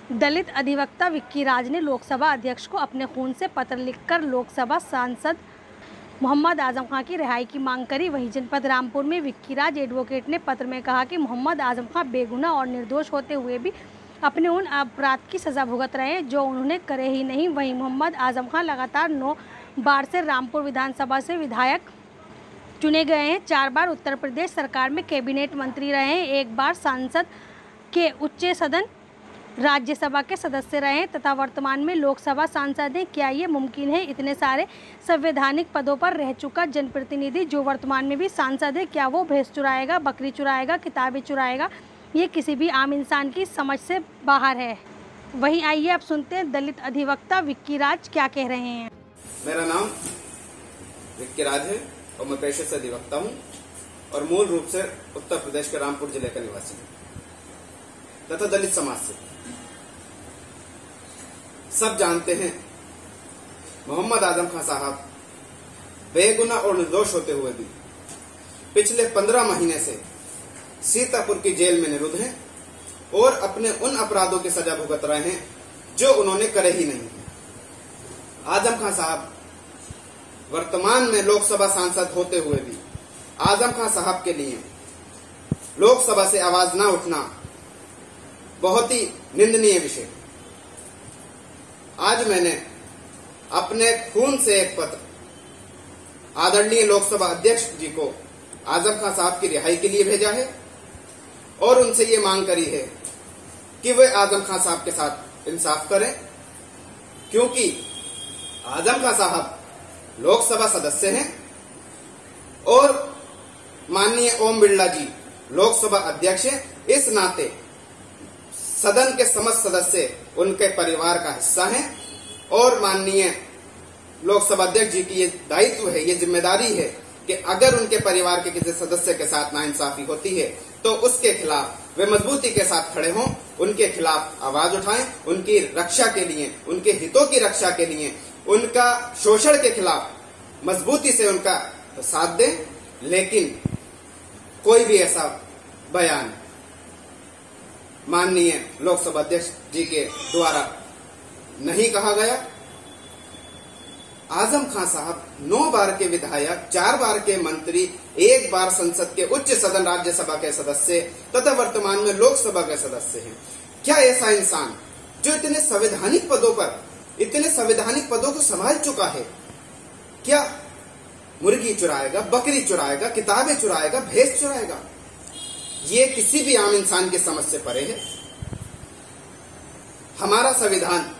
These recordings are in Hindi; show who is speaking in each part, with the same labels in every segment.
Speaker 1: दलित अधिवक्ता विक्की राज ने लोकसभा अध्यक्ष को अपने खून से पत्र लिखकर लोकसभा सांसद मोहम्मद आजम खां की रिहाई की मांग करी। वहीं जनपद रामपुर में विक्की राज एडवोकेट ने पत्र में कहा कि मोहम्मद आजम खां बेगुनाह और निर्दोष होते हुए भी अपने उन अपराध की सजा भुगत रहे हैं जो उन्होंने करे ही नहीं। वहीं मोहम्मद आजम खां लगातार 9 बार से रामपुर विधानसभा से विधायक चुने गए हैं, 4 बार उत्तर प्रदेश सरकार में कैबिनेट मंत्री रहे हैं, 1 बार सांसद के उच्च सदन राज्यसभा के सदस्य रहे तथा वर्तमान में लोकसभा सांसद हैं। क्या ये मुमकिन है? इतने सारे संवैधानिक पदों पर रह चुका जनप्रतिनिधि जो वर्तमान में भी सांसद है, क्या वो भैंस चुराएगा, बकरी चुराएगा, किताबें चुराएगा? ये किसी भी आम इंसान की समझ से बाहर है। वहीं आइए अब सुनते हैं दलित अधिवक्ता विक्की राज क्या कह रहे हैं।
Speaker 2: मेरा नाम विक्की राज है और मैं पेशे से अधिवक्ता हूँ और मूल रूप से उत्तर प्रदेश के रामपुर जिले का निवासी हूँ तथा दलित समाज से। सब जानते हैं मोहम्मद आजम खां साहब बेगुनाह और निर्दोष होते हुए भी पिछले 15 महीने से सीतापुर की जेल में निरुद्ध हैं और अपने उन अपराधों की सजा भुगत रहे हैं जो उन्होंने करे ही नहीं। आजम खां साहब वर्तमान में लोकसभा सांसद होते हुए भी आजम खां साहब के लिए लोकसभा से आवाज न उठना बहुत ही निंदनीय विषय। आज मैंने अपने खून से एक पत्र आदरणीय लोकसभा अध्यक्ष जी को आजम खां साहब की रिहाई के लिए भेजा है और उनसे ये मांग करी है कि वे आजम खां साहब के साथ इंसाफ करें, क्योंकि आजम खां साहब लोकसभा सदस्य हैं और माननीय ओम बिरला जी लोकसभा अध्यक्ष हैं। इस नाते सदन के समस्त सदस्य उनके परिवार का हिस्सा हैं और माननीय लोकसभा अध्यक्ष जी की ये दायित्व है, ये जिम्मेदारी है कि अगर उनके परिवार के किसी सदस्य के साथ नाइंसाफी होती है तो उसके खिलाफ वे मजबूती के साथ खड़े हों, उनके खिलाफ आवाज उठाएं, उनकी रक्षा के लिए, उनके हितों की रक्षा के लिए, उनका शोषण के खिलाफ मजबूती से उनका साथ दें। लेकिन कोई भी ऐसा बयान माननीय लोकसभा अध्यक्ष जी के द्वारा नहीं कहा गया। आजम खां साहब 9 बार के विधायक, 4 बार के मंत्री, 1 बार संसद के उच्च सदन राज्यसभा के सदस्य तथा वर्तमान में लोकसभा के सदस्य हैं। क्या ऐसा इंसान जो इतने संवैधानिक पदों को संभाल चुका है, क्या मुर्गी चुराएगा, बकरी चुराएगा, किताबें चुराएगा, भैंस चुराएगा? ये किसी भी आम इंसान की समझ से परे है। हमारा संविधान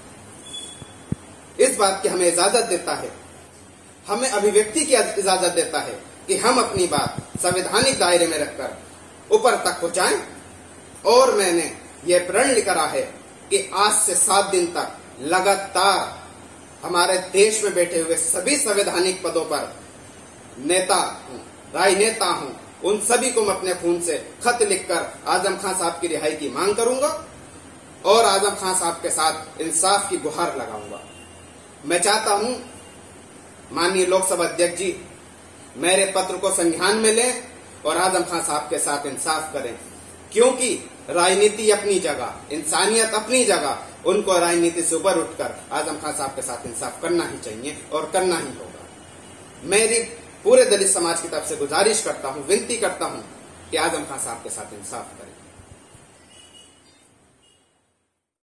Speaker 2: इस बात की हमें इजाजत देता है, हमें अभिव्यक्ति की इजाजत देता है कि हम अपनी बात संवैधानिक दायरे में रखकर ऊपर तक पहुंचाएं। और मैंने यह प्रण करा है कि आज से 7 दिन तक लगातार हमारे देश में बैठे हुए सभी संवैधानिक पदों पर नेता हूं, राजनेता हूं, उन सभी को मैं अपने खून से खत लिखकर आजम खां साहब की रिहाई की मांग करूंगा और आजम खां साहब के साथ इंसाफ की गुहार लगाऊंगा। मैं चाहता हूं माननीय लोकसभा अध्यक्ष जी मेरे पत्र को संज्ञान में लें और आजम खां साहब के साथ इंसाफ करें, क्योंकि राजनीति अपनी जगह, इंसानियत अपनी जगह, उनको राजनीति से ऊपर उठकर आजम खां साहब के साथ इंसाफ करना ही चाहिए और करना ही होगा। मेरी पूरे दलित समाज की तरफ से गुजारिश करता हूं, विनती करता हूं कि आजम खां साहब के साथ इंसाफ करें।